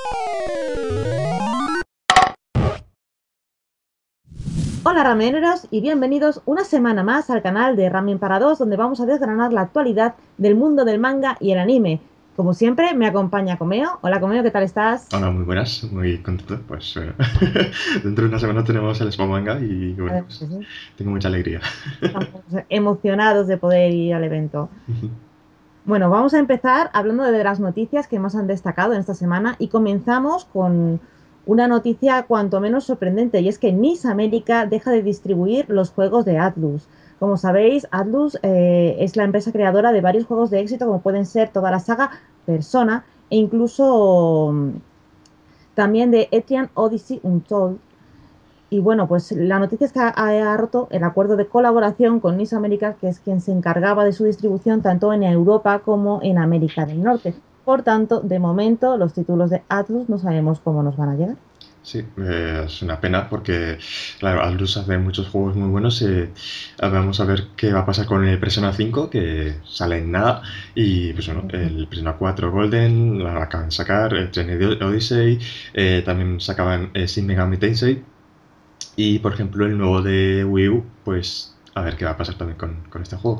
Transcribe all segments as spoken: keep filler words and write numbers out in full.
Hola rameneros y bienvenidos una semana más al canal de Ramen para dos, donde vamos a desgranar la actualidad del mundo del manga y el anime. Como siempre me acompaña Comeo. Hola Comeo, ¿qué tal estás? Hola, muy buenas, muy contento. Pues bueno, dentro de una semana tenemos el Expo Manga y bueno, Eh, pues sí, sí. tengo mucha alegría. Estamos emocionados de poder ir al evento. Bueno, vamos a empezar hablando de las noticias que más han destacado en esta semana y comenzamos con una noticia cuanto menos sorprendente, y es que Nice América deja de distribuir los juegos de Atlus. Como sabéis, Atlus eh, es la empresa creadora de varios juegos de éxito como pueden ser toda la saga Persona e incluso mm, también de Etrian Odyssey Untold. Y bueno, pues la noticia es que ha, ha roto el acuerdo de colaboración con Nice América, que es quien se encargaba de su distribución tanto en Europa como en América del Norte. Por tanto, de momento, los títulos de Atlus no sabemos cómo nos van a llegar. Sí, eh, es una pena porque, claro, Atlus hace muchos juegos muy buenos. Eh, vamos a ver qué va a pasar con el Persona cinco, que sale en nada. Y pues bueno, el Persona cuatro Golden la acaban de sacar, el Trinity Odyssey, eh, también sacaban eh, Shin Megami Tensei. Y por ejemplo, el nuevo de Wii U, pues a ver qué va a pasar también con, con este juego.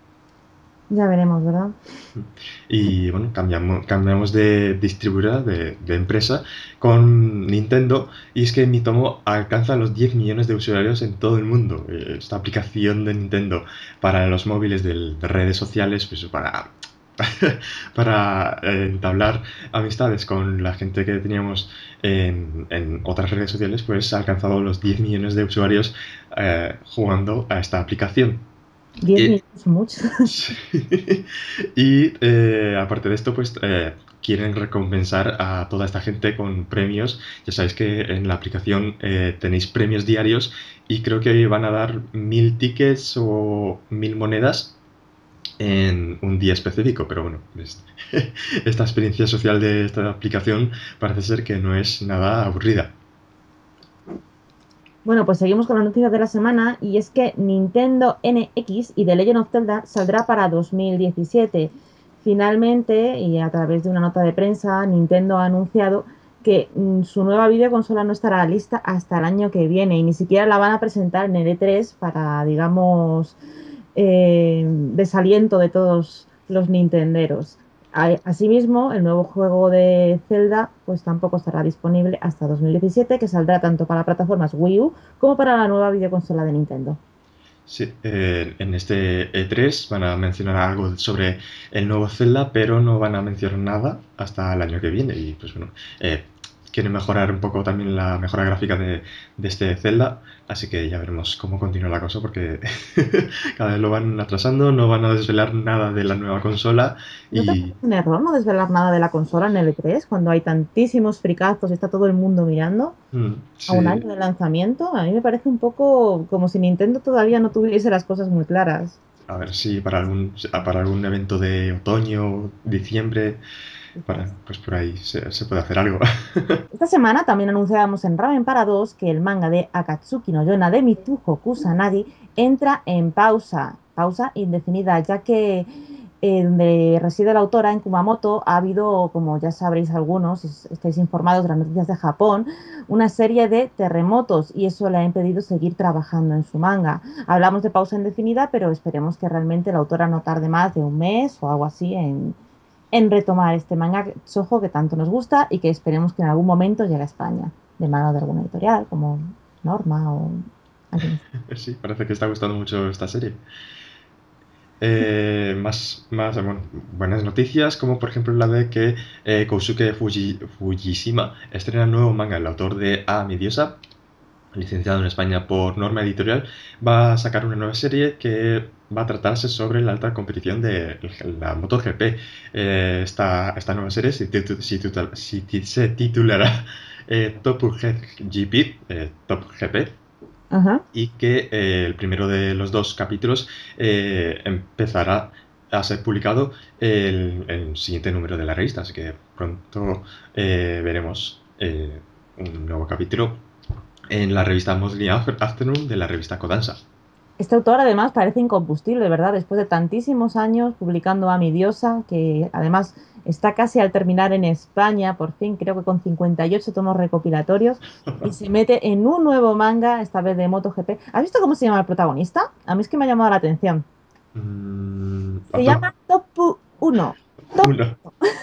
Ya veremos, ¿verdad? Y bueno, cambiamos, cambiamos de distribuidora, de, de empresa, con Nintendo. Y es que Mitomo alcanza los diez millones de usuarios en todo el mundo. Eh, Esta aplicación de Nintendo para los móviles del- de redes sociales, pues para, para eh, entablar amistades con la gente que teníamos en, en otras redes sociales, pues ha alcanzado los diez millones de usuarios eh, jugando a esta aplicación. Diez Y, minutos mucho. Sí. Y eh, aparte de esto, pues eh, quieren recompensar a toda esta gente con premios. Ya sabéis que en la aplicación eh, tenéis premios diarios y creo que van a dar mil tickets o mil monedas en un día específico. Pero bueno, es- esta experiencia social de esta aplicación parece ser que no es nada aburrida. Bueno, pues seguimos con las noticias de la semana y es que Nintendo N X y The Legend of Zelda saldrá para dos mil diecisiete. Finalmente, y a través de una nota de prensa, Nintendo ha anunciado que mm, su nueva videoconsola no estará lista hasta el año que viene y ni siquiera la van a presentar en el E tres para, digamos, eh, desaliento de todos los nintenderos. A- Asimismo, el nuevo juego de Zelda pues tampoco estará disponible hasta dos mil diecisiete, que saldrá tanto para plataformas Wii U como para la nueva videoconsola de Nintendo. Sí, eh, en este E tres van a mencionar algo sobre el nuevo Zelda, pero no van a mencionar nada hasta el año que viene. Y pues bueno, eh, quieren mejorar un poco también la mejora gráfica de, de este Zelda, así que ya veremos cómo continúa la cosa, porque cada vez lo van atrasando, no van a desvelar nada de la nueva consola ¿No te y parece un error no desvelar nada de la consola en el E tres cuando hay tantísimos fricazos y está todo el mundo mirando mm, a un sí, año de lanzamiento? A mí me parece un poco como si Nintendo todavía no tuviese las cosas muy claras. a ver si para algún, para algún evento de otoño, diciembre, para, Quizás. pues por ahí se, se puede hacer algo. Esta semana también anunciábamos en Ramen para dos que el manga de Akatsuki no Yona de Mitsuho Kusanagi entra en pausa, pausa indefinida, ya que eh, donde reside la autora en Kumamoto ha habido, como ya sabréis algunos, si es- estáis informados de las noticias de Japón, una serie de terremotos y eso le ha impedido seguir trabajando en su manga. Hablamos de pausa indefinida, pero esperemos que realmente la autora no tarde más de un mes o algo así en en retomar este manga Shoujo que tanto nos gusta y que esperemos que en algún momento llegue a España, de mano de alguna editorial como Norma o alguien así. Sí, parece que está gustando mucho esta serie. Eh, más, más bueno, buenas noticias, como por ejemplo la de que eh, Kousuke Fuji- Fujishima estrena nuevo manga. El autor de A, mi diosa, licenciado en España por Norma Editorial, va a sacar una nueva serie que va a tratarse sobre la alta competición de la MotoGP. Eh, esta, esta nueva serie se, titu- se titu- se ti- se titulará eh, Top G P, eh, Top G P, Ajá. y que eh, el primero de los dos capítulos eh, empezará a ser publicado el, el siguiente número de la revista, así que pronto eh, veremos eh, un nuevo capítulo en la revista Monthly Afternoon de la revista Kodansha. Este autor además parece incombustible, ¿verdad? Después de tantísimos años publicando a Mi Diosa, que además está casi al terminar en España, por fin, creo que con cincuenta y ocho tomos recopilatorios, y se mete en un nuevo manga, esta vez de MotoGP. ¿Has visto cómo se llama el protagonista? A mí es que me ha llamado la atención. Mm, Se Ato- llama Topu uno. Uno.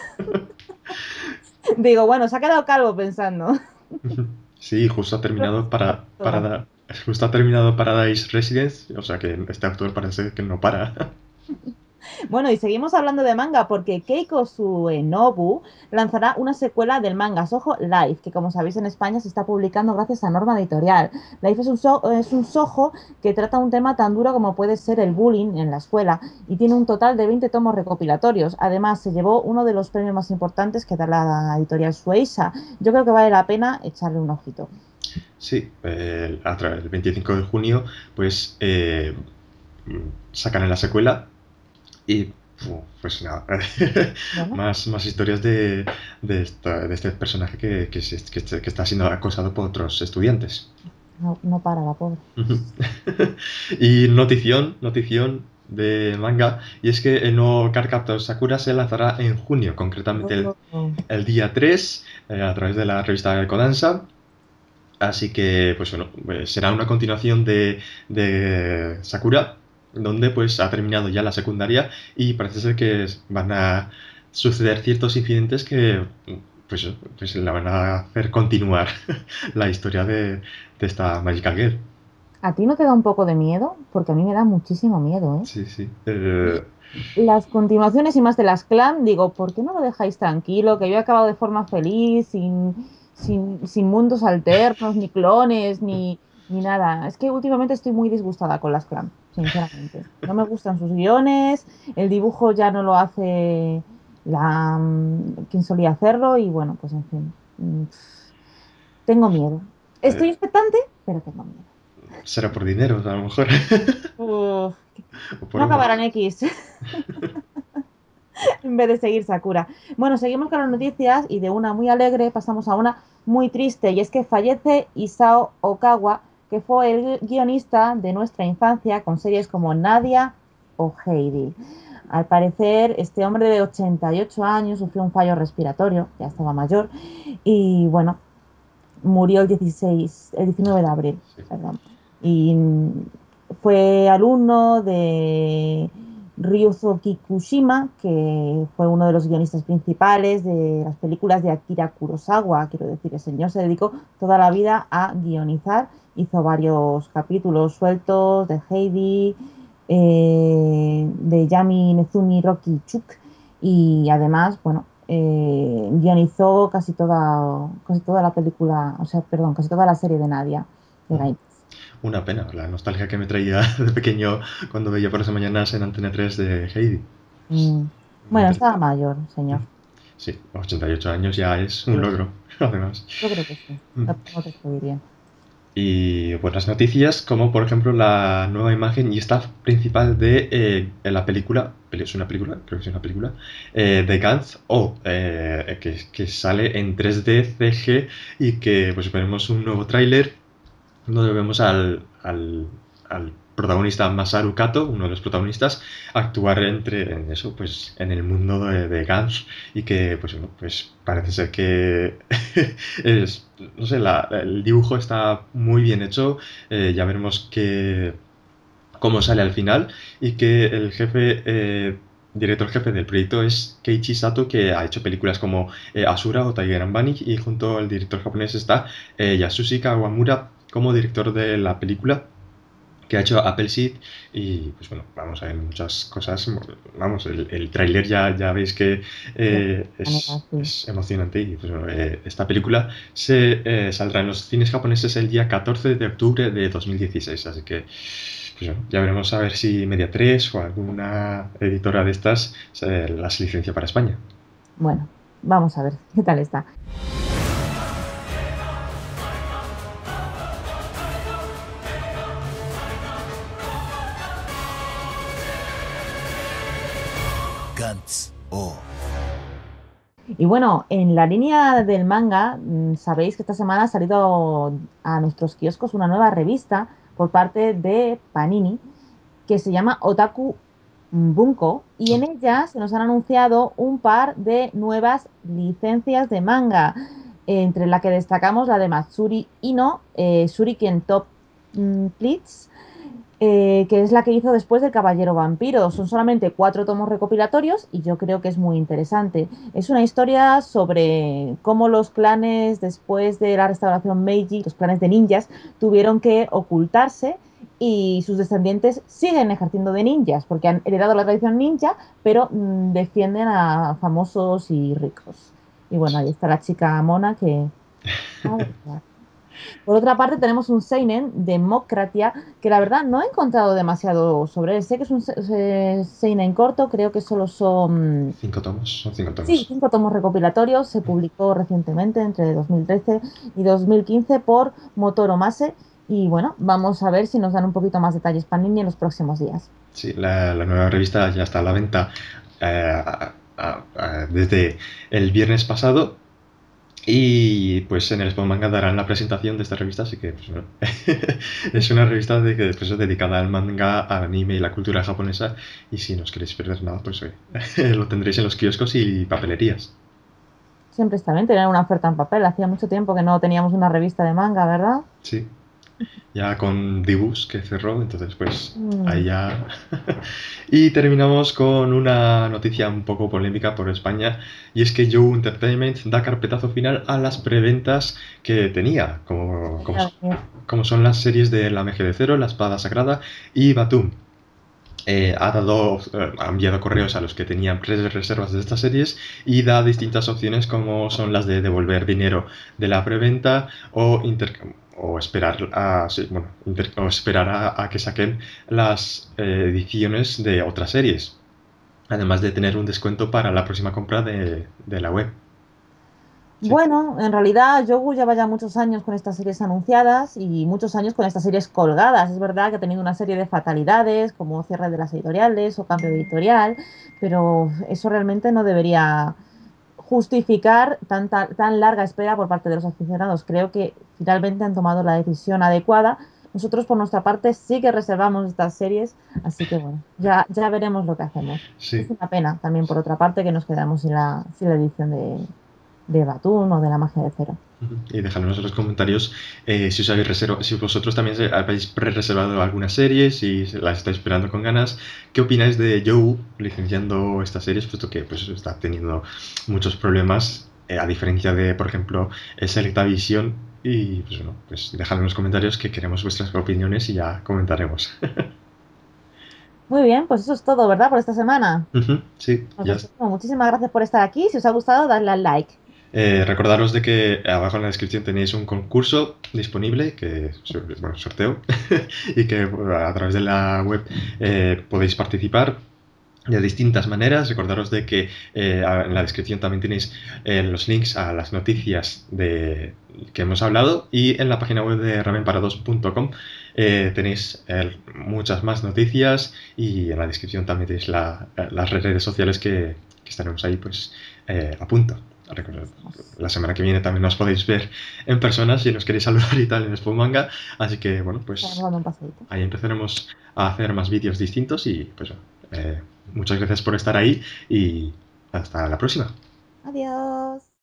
Digo, bueno, se ha quedado calvo pensando. Sí, justo ha terminado para, para, justo ha terminado Paradise Residence, o sea que este autor parece que no para. Bueno, y seguimos hablando de manga porque Keiko Suenobu lanzará una secuela del manga Soho Life, que como sabéis en España se está publicando gracias a Norma Editorial. Life es un, so es un sojo que trata un tema tan duro como puede ser el bullying en la escuela y tiene un total de veinte tomos recopilatorios. Además, se llevó uno de los premios más importantes que da la editorial Shueisha. Yo creo que vale la pena echarle un ojito. Sí, el, a través del veinticinco de junio, pues eh, sacan la secuela y fu, pues nada, Bueno, más, más historias de, de, esta- de este personaje que, que, se- que este- que está siendo acosado por otros estudiantes. no, no para la pobre. Y notición, notición de manga, y es que el nuevo Cardcaptor Sakura se lanzará en junio, concretamente el, Oh. el día tres, eh, a través de la revista Kodansha. Así que, pues bueno, pues será una continuación de, de Sakura, donde pues ha terminado ya la secundaria y parece ser que van a suceder ciertos incidentes que pues, pues la van a hacer continuar la historia de, de esta Magical Girl. ¿A ti no te da un poco de miedo? Porque a mí me da muchísimo miedo, Sí, sí. Eh, ¿eh? Las continuaciones y más de las clan, digo, ¿por qué no lo dejáis tranquilo? Que yo he acabado de forma feliz, sin, sin, sin mundos alternos, ni clones, ni, ni nada. Es que últimamente estoy muy disgustada con las clan, sinceramente. No me gustan sus guiones, el dibujo ya no lo hace la, mm, quien solía hacerlo y bueno, pues en fin, mm, tengo miedo. eh, Estoy expectante, pero tengo miedo. será por dinero, a lo mejor. Uf, O por no amor. acabarán X. En vez de seguir Sakura. Bueno, seguimos con las noticias y de una muy alegre pasamos a una muy triste y es que fallece Isao Okawa, que fue el guionista de nuestra infancia con series como Nadia o Heidi. Al parecer, este hombre de ochenta y ocho años sufrió un fallo respiratorio, ya estaba mayor, y bueno, murió el dieciséis, el diecinueve de abril, Sí. perdón. Y fue alumno de Ryuzo Kikushima, que fue uno de los guionistas principales de las películas de Akira Kurosawa. Quiero decir, el señor se dedicó toda la vida a guionizar, hizo varios capítulos sueltos de Heidi, eh, de Yami Nezumi Rocky Chuk, y además, bueno, eh, guionizó casi toda, casi toda la película, o sea, perdón, casi toda la serie de Nadia, de Ujú. Gainax. Una pena, la nostalgia que me traía de pequeño cuando veía por las mañanas en Antena tres de Heidi. Mm. Muy Bueno, triste. estaba mayor, señor. Sí, ochenta y ocho años ya es un Sí, logro, además. yo creo que sí. Mm. No, no te diría. Y buenas noticias, como por ejemplo la nueva imagen y staff principal de eh, la película, es una película, creo que es una película, eh, de Gantz O, eh, que, que sale en tres D C G y que pues veremos un nuevo tráiler donde vemos al, al, al protagonista Masaru Kato, uno de los protagonistas, actuar entre en eso, pues en el mundo de, de Gantz y que pues bueno, pues parece ser que es, no sé, la- el dibujo está muy bien hecho, eh, ya veremos que cómo sale al final y que el jefe eh, director jefe del proyecto es Keiichi Sato, que ha hecho películas como eh, Asura o Tiger and Bunny, y junto al director japonés está eh, Yasushi Kawamura como director de la película, que ha hecho Appleseed. Y pues bueno, vamos a ver muchas cosas, vamos, el, el tráiler ya, ya veis que De eh, manera, es, sí. es emocionante. Y pues bueno, eh, esta película se eh, saldrá en los cines japoneses el día catorce de octubre de dos mil dieciséis, así que pues bueno, ya veremos a ver si Media tres o alguna editora de estas se las licencia para España. Bueno, vamos a ver qué tal está. Gantz O. Y bueno, en la línea del manga, mm, sabéis que esta semana ha salido a nuestros kioscos una nueva revista por parte de Panini, que se llama Otaku Bunko, y en ella se nos han anunciado un par de nuevas licencias de manga, entre la que destacamos la de Matsuri Ino, eh, Shuriken Top mm, Pleats, eh, que es la que hizo después del Caballero Vampiro. Son solamente cuatro tomos recopilatorios y yo creo que es muy interesante. Es una historia sobre cómo los clanes, después de la restauración Meiji, los clanes de ninjas, tuvieron que ocultarse y sus descendientes siguen ejerciendo de ninjas porque han heredado la tradición ninja, pero mm, defienden a famosos y ricos. Y bueno, ahí está la chica mona que... Por otra parte, tenemos un seinen, Democratia, que la verdad no he encontrado demasiado sobre él. Sé que es un se- se- seinen corto, creo que solo son, Cinco tomos, son cinco sí, tomos. cinco tomos recopilatorios. Se publicó recientemente, entre dos mil trece y dos mil quince, por Motoro Mase. Y bueno, vamos a ver si nos dan un poquito más detalles Panini en los próximos días. Sí, la, la nueva revista ya está a la venta eh, a- a- a- desde el viernes pasado y pues en el Expo Manga darán la presentación de esta revista, así que pues, bueno, es una revista de, que, pues, dedicada al manga, al anime y la cultura japonesa y si no os queréis perder nada, pues oye, lo tendréis en los kioscos y papelerías. Siempre está bien tener una oferta en papel. Hacía mucho tiempo que no teníamos una revista de manga, ¿verdad? Sí, ya con Dibus que cerró, entonces pues Mm. ahí ya... Y terminamos con una noticia un poco polémica por España y es que Young Entertainment da carpetazo final a las preventas que tenía, como, como, como son las series de La Magia de Cero, La Espada Sagrada y Batum. Eh, ha dado, eh, ha enviado correos a los que tenían tres reservas de estas series y da distintas opciones como son las de devolver dinero de la preventa o, inter- o esperar, a, sí, bueno, inter- o esperar a, a que saquen las eh, ediciones de otras series, además de tener un descuento para la próxima compra de, de la web. Sí. Bueno, en realidad Yogu lleva ya muchos años con estas series anunciadas y muchos años con estas series colgadas. Es verdad que ha tenido una serie de fatalidades como cierre de las editoriales o cambio de editorial, pero eso realmente no debería justificar tanta, tan larga espera por parte de los aficionados. Creo que finalmente han tomado la decisión adecuada. Nosotros por nuestra parte sí que reservamos estas series, así que bueno, ya, ya veremos lo que hacemos. Es Sí. una pena también por otra parte que nos quedamos sin la, sin la edición de de Batún o de la magia de cero. Y dejadnos en los comentarios eh, si os habéis reservado, si vosotros también habéis pre-reservado algunas series, si las estáis esperando con ganas. ¿Qué opináis de Joe licenciando estas series, puesto que pues está teniendo muchos problemas, eh, a diferencia de, por ejemplo, Selectavision? Y pues bueno, pues dejadme en los comentarios que queremos vuestras opiniones y ya comentaremos. Muy bien, pues eso es todo, ¿verdad? Por esta semana. Ujú, sí, Nos ya. despedimos. Muchísimas gracias por estar aquí. Si os ha gustado, dadle al like. Eh, recordaros de que abajo en la descripción tenéis un concurso disponible, que bueno, sorteo, y que a través de la web eh, podéis participar de distintas maneras. Recordaros de que eh, en la descripción también tenéis eh, los links a las noticias de, que hemos hablado y en la página web de ramen para dos punto com eh, tenéis eh, muchas más noticias y en la descripción también tenéis la, las redes sociales que, que estaremos ahí pues eh, a punto. La semana que viene también nos podéis ver en persona si nos queréis saludar y tal en Expo Manga. Así que bueno, pues ahí empezaremos a hacer más vídeos distintos y pues eh, muchas gracias por estar ahí y hasta la próxima. Adiós.